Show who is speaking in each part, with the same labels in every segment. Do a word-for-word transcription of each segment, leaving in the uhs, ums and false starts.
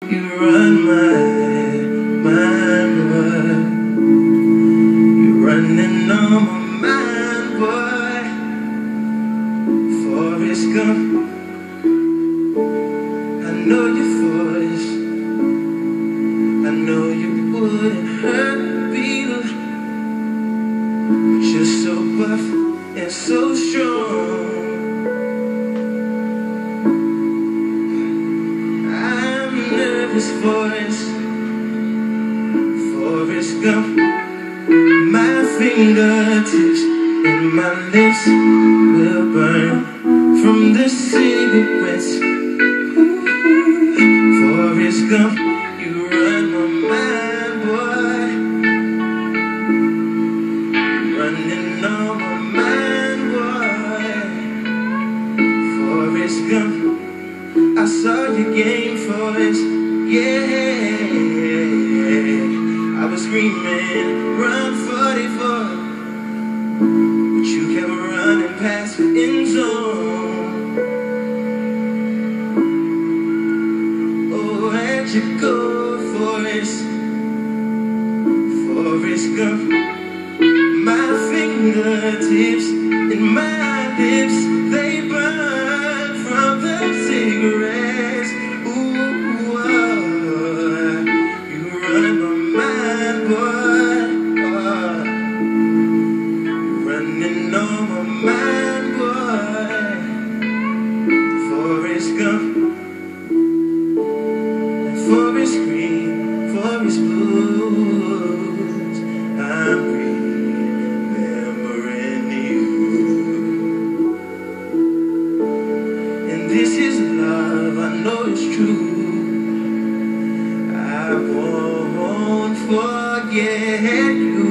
Speaker 1: You run my mind, boy. You're running on my mind, boy. Forrest Gump, I know your voice. I know you wouldn't hurt me, but you're so buff and so strong. This voice, Forrest Gump, my fingertips and my lips will burn from the cigarettes. Forrest Gump, you run my mind, boy. Running on my mind, boy. Forrest Gump, I saw your game, Forrest. Yeah, I was screaming, run forty-four, but you kept running past the end zone. Oh, where'd you go, Forrest? Forrest Gump, my fingertips and my lips, they burn from the cigarettes. Ooh. Forest green, forest blues, I'm remembering you. And this is love, I know it's true. I won't forget you.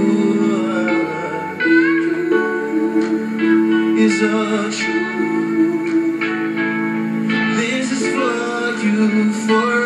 Speaker 1: It's all true. This is for you, for